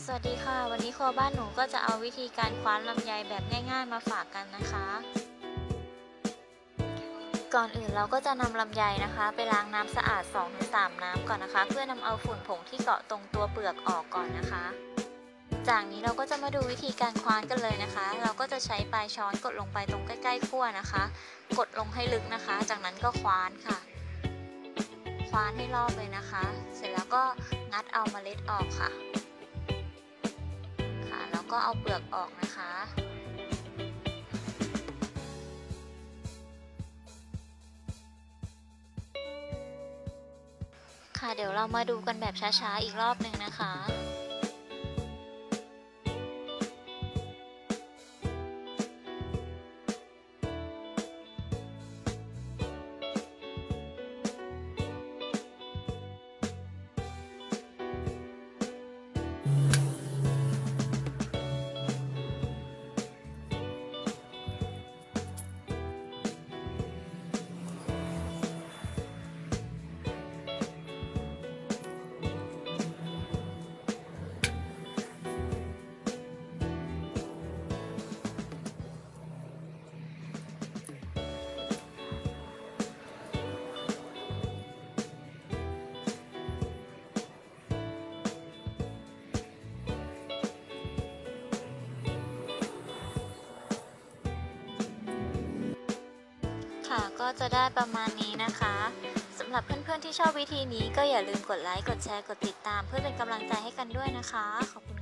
สวัสดีค่ะวันนี้ครัวบ้านหนูก็จะเอาวิธีการคว้านลำไยแบบง่ายๆมาฝากกันนะคะก่อนอื่นเราก็จะนำลำไยนะคะไปล้างน้ำสะอาด 2-3 น้ำก่อนนะคะเพื่อนำเอาฝุ่นผงที่เกาะตรงตัวเปลือกออกก่อนนะคะจากนี้เราก็จะมาดูวิธีการคว้านกันเลยนะคะเราก็จะใช้ปลายช้อนกดลงไปตรงใกล้ๆขั้วนะคะกดลงให้ลึกนะคะจากนั้นก็คว้านค่ะคว้านให้รอบเลยนะคะเสร็จแล้วก็งัดเอาเมล็ดออกค่ะแล้วก็เอาเปลือกออกนะคะค่ะเดี๋ยวเรามาดูกันแบบช้าๆอีกรอบหนึ่งนะคะก็จะได้ประมาณนี้นะคะสำหรับเพื่อนๆที่ชอบวิธีนี้ก็อย่าลืมกดไลค์กดแชร์กดติดตามเพื่อเป็นกำลังใจให้กันด้วยนะคะขอบคุณ